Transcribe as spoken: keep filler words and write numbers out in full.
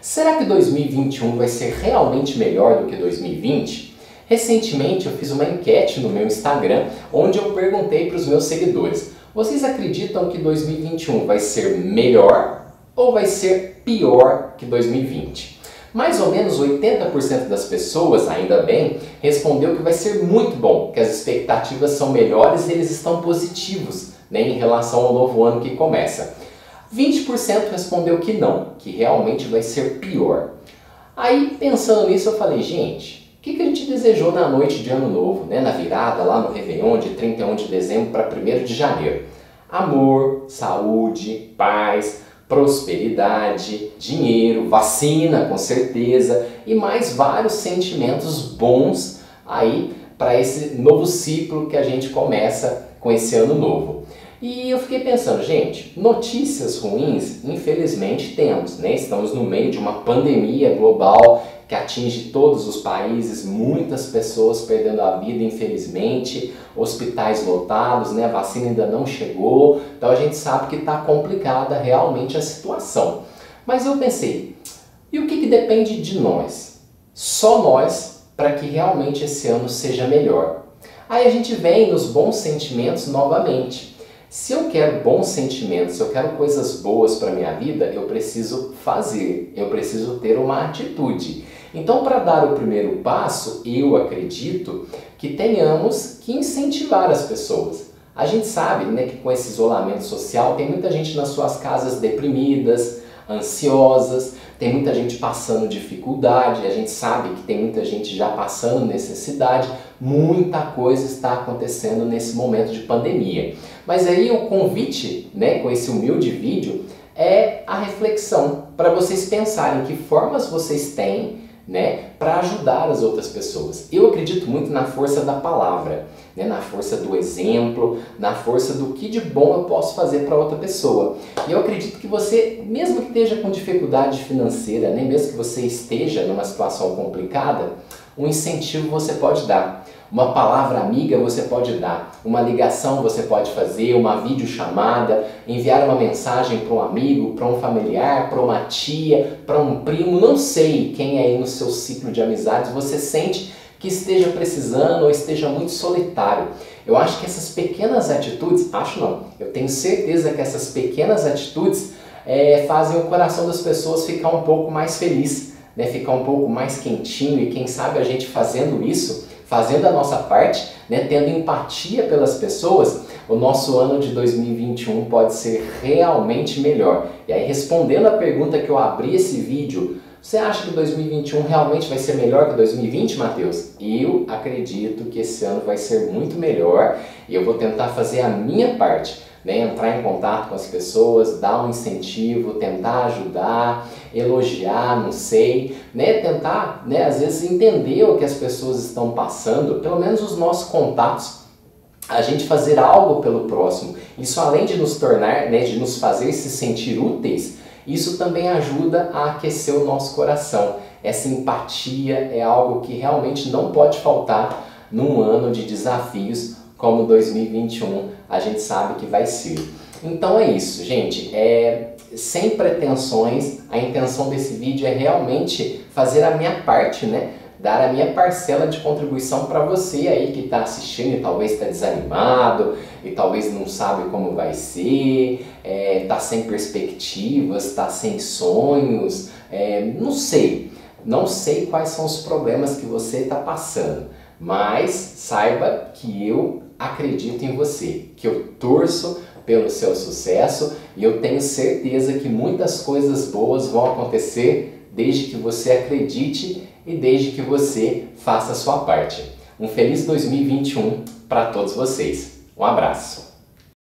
Será que dois mil e vinte e um vai ser realmente melhor do que dois mil e vinte? Recentemente eu fiz uma enquete no meu Instagram onde eu perguntei para os meus seguidores: vocês acreditam que dois mil e vinte e um vai ser melhor ou vai ser pior que dois mil e vinte? Mais ou menos oitenta por cento das pessoas, ainda bem, respondeu que vai ser muito bom, que as expectativas são melhores e eles estão positivos, né, em relação ao novo ano que começa. vinte por cento respondeu que não, que realmente vai ser pior. Aí, pensando nisso, eu falei, gente, o que, que a gente desejou na noite de Ano Novo, né, na virada, lá no Réveillon, de trinta e um de dezembro para primeiro de janeiro? Amor, saúde, paz, prosperidade, dinheiro, vacina, com certeza, e mais vários sentimentos bons aí para esse novo ciclo que a gente começa com esse ano novo. E eu fiquei pensando, gente, notícias ruins, infelizmente temos, né? Estamos no meio de uma pandemia global que atinge todos os países, muitas pessoas perdendo a vida, infelizmente, hospitais lotados, né? A vacina ainda não chegou, então a gente sabe que está complicada realmente a situação. Mas eu pensei, e o que, que depende de nós? Só nós para que realmente esse ano seja melhor. Aí a gente vem nos bons sentimentos novamente. Se eu quero bons sentimentos, se eu quero coisas boas para a minha vida, eu preciso fazer, eu preciso ter uma atitude. Então, para dar o primeiro passo, eu acredito que tenhamos que incentivar as pessoas. A gente sabe, né, que com esse isolamento social tem muita gente nas suas casas deprimidas, ansiosas, tem muita gente passando dificuldade, a gente sabe que tem muita gente já passando necessidade, muita coisa está acontecendo nesse momento de pandemia. Mas aí o convite, né, com esse humilde vídeo, é a reflexão, para vocês pensarem que formas vocês têm, né, para ajudar as outras pessoas. Eu acredito muito na força da palavra, né, na força do exemplo, na força do que de bom eu posso fazer para outra pessoa. E eu acredito que você, mesmo que esteja com dificuldade financeira, né, mesmo que você esteja numa situação complicada, um incentivo você pode dar. Uma palavra amiga você pode dar, uma ligação você pode fazer, uma videochamada, enviar uma mensagem para um amigo, para um familiar, para uma tia, para um primo, não sei quem aí no seu ciclo de amizades você sente que esteja precisando ou esteja muito solitário. Eu acho que essas pequenas atitudes, acho não, eu tenho certeza que essas pequenas atitudes é, fazem o coração das pessoas ficar um pouco mais feliz, né, ficar um pouco mais quentinho, e quem sabe a gente fazendo isso, fazendo a nossa parte, né, tendo empatia pelas pessoas, o nosso ano de dois mil e vinte e um pode ser realmente melhor. E aí, respondendo a pergunta que eu abri esse vídeo, você acha que dois mil e vinte e um realmente vai ser melhor que dois mil e vinte, Matheus? Eu acredito que esse ano vai ser muito melhor e eu vou tentar fazer a minha parte. Né, entrar em contato com as pessoas, dar um incentivo, tentar ajudar, elogiar, não sei, né, tentar, né, às vezes entender o que as pessoas estão passando, pelo menos os nossos contatos, a gente fazer algo pelo próximo. Isso, além de nos tornar, né, de nos fazer se sentir úteis, isso também ajuda a aquecer o nosso coração. Essa empatia é algo que realmente não pode faltar num ano de desafios como dois mil e vinte e um a gente sabe que vai ser. Então é isso, gente. É, sem pretensões, a intenção desse vídeo é realmente fazer a minha parte, né? Dar a minha parcela de contribuição para você aí que está assistindo e talvez está desanimado, e talvez não sabe como vai ser, está é, sem perspectivas, está sem sonhos, é, não sei. Não sei quais são os problemas que você está passando, mas saiba que eu acredito em você, que eu torço pelo seu sucesso e eu tenho certeza que muitas coisas boas vão acontecer desde que você acredite e desde que você faça a sua parte. Um feliz dois mil e vinte e um para todos vocês. Um abraço!